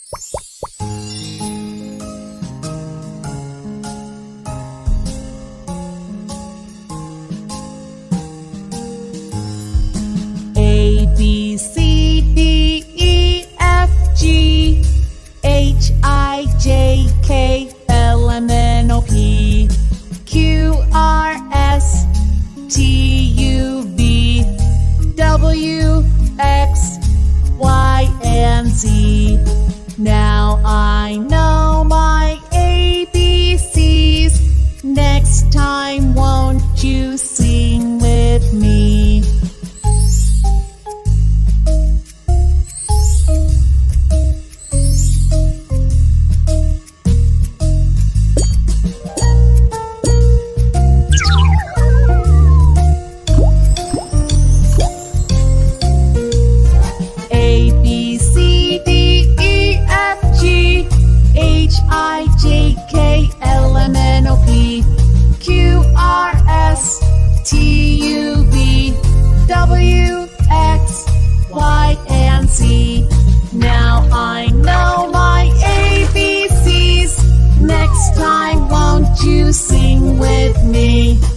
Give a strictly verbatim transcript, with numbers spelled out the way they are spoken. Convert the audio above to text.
A, B, C, D, E, F, G, H, I, J, K, L, M, N, O, P, Q, R, S, T, U, V, W, X, Y, and Z. Now I know my A B Cs. Next time, won't you sing with me? A, B, C, D, E, F, G, H, I, J, K, L, M, N, O, P, Q, R, S, T, U, V, W, X, Y, and Z. Now I know my A B Cs. Next time, won't you sing with me?